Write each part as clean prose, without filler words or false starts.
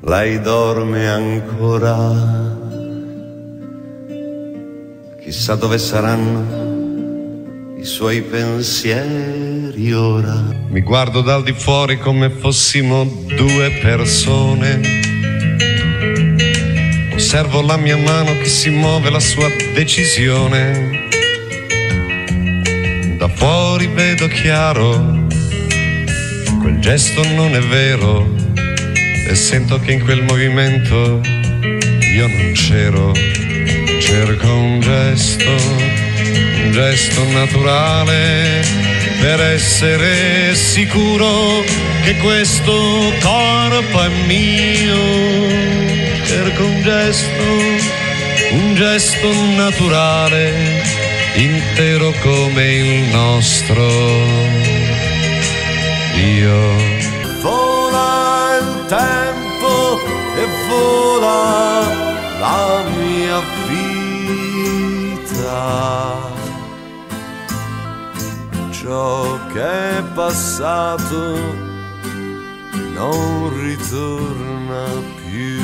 lei dorme ancora. Chissà dove saranno i suoi pensieri ora. Mi guardo dal di fuori come fossimo due persone. Osservo la mia mano che si muove, la sua decisione. Da fuori vedo chiaro, quel gesto non è vero, e sento che in quel movimento io non c'ero. Cerco un gesto naturale, per essere sicuro che questo corpo è mio. Cerco un gesto naturale, intero come il nostro io. Vola il tempo e vola la mia vita. Ciò che è passato non ritorna più.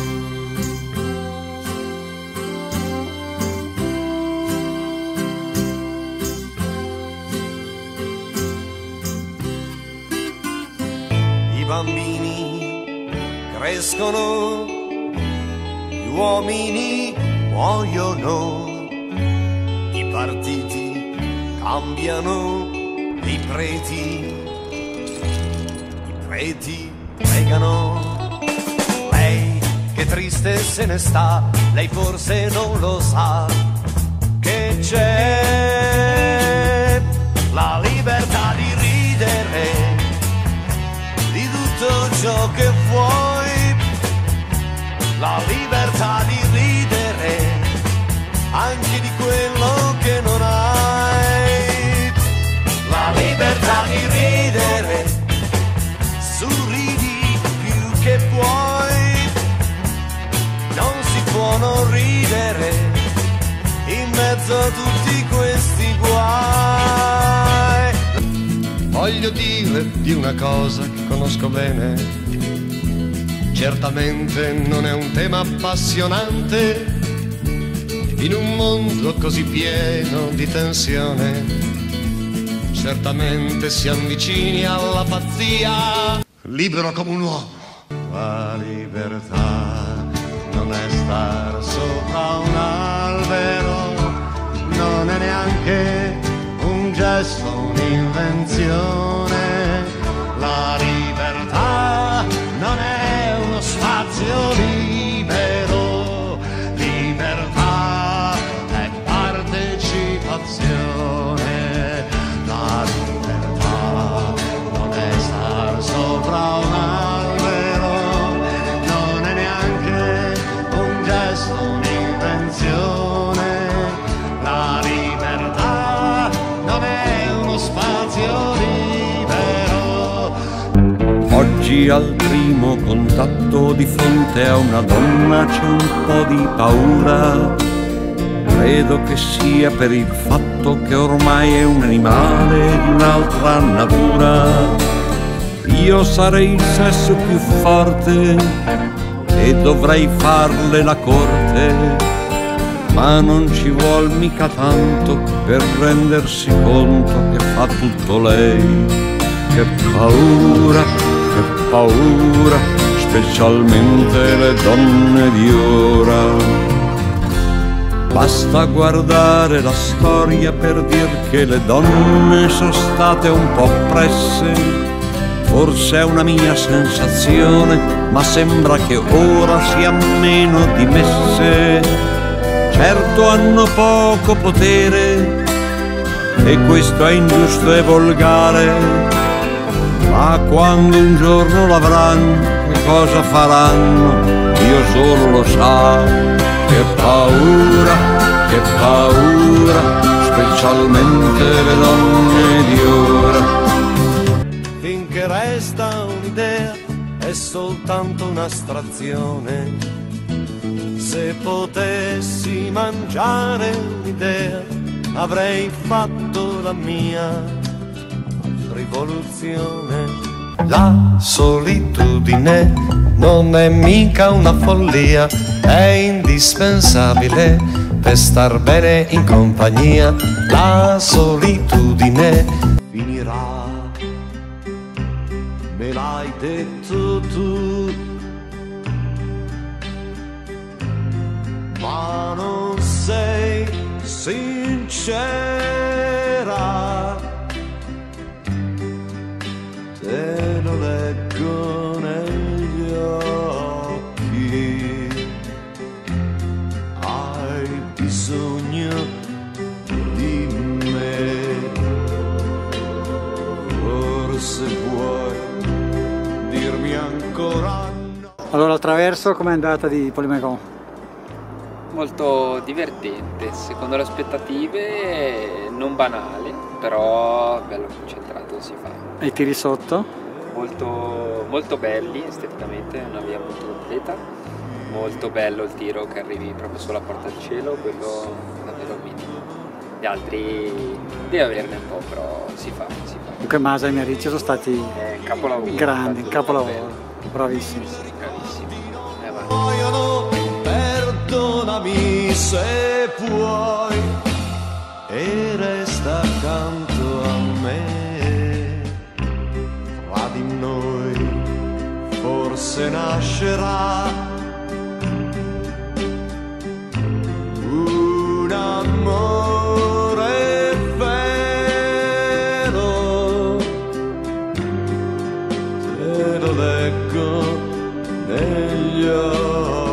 I bambini crescono, gli uomini muoiono, i partiti cambiano, i preti pregano. Lei che triste se ne sta, lei forse non lo sa che c'è la libertà di ridere di tutto ciò che vuoi, la libertà di ridere anche di quello che non hai, la libertà di ridere, sorridi più che puoi, non si può non ridere in mezzo a tutti questi guai. Voglio dire di una cosa che conosco bene, certamente non è un tema appassionante, in un mondo così pieno di tensione, certamente siamo vicini alla pazzia. Libero come un uomo. La libertà non è star sopra un albero, non è neanche un gesto, un'invenzione. La libertà non è uno spazio libero, libertà è partecipazione. La libertà non è star sopra un albero, non è neanche un gesto, un'invenzione. La libertà non è uno spazio libero. Oggi al primo contatto di fronte a una donna c'è un po' di paura. Credo che sia per il fatto che ormai è un animale di un'altra natura. Io sarei il sesso più forte e dovrei farle la corte, ma non ci vuol mica tanto per rendersi conto che fa tutto lei. Che paura, specialmente le donne di ora. Basta guardare la storia per dir che le donne sono state un po' oppresse. Forse è una mia sensazione, ma sembra che ora siano meno dimesse. Certo hanno poco potere e questo è ingiusto e volgare, ma quando un giorno l'avranno, che cosa faranno? Dio solo lo sa. Che paura, specialmente le donne di ora. Finché resta un'idea è soltanto un'astrazione. Se potessi mangiare un'idea avrei fatto la mia rivoluzione. La solitudine non è mica una follia, è indispensabile per star bene in compagnia. La solitudine finirà, me l'hai detto tu, ma non sei sincera, te lo leggo negli occhi, hai bisogno di me, forse vuoi dirmi ancora no. Allora, attraverso com'è andata di Polimegò? Molto divertente, secondo le aspettative non banale, però bello concentrato si fa. E i tiri sotto? Molto belli esteticamente, è una via molto completa, molto bello il tiro che arrivi proprio sulla porta del cielo, quello davvero minimo. Gli altri deve averne un po', però si fa. Comunque Masa e Merici sono stati Capolavoro, grandi, capolavoro, bravissimi. Bravissimi. Perdonami se puoi e resta accanto a me, tra di noi forse nascerà un amore vero, te lo leggo negli occhi.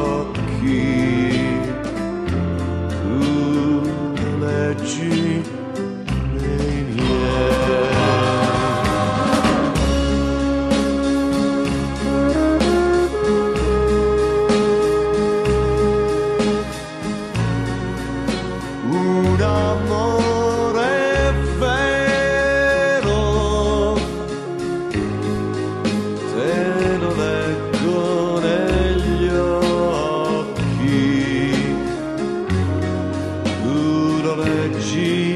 Un amore vero, te lo leggo negli occhi, tu lo leggi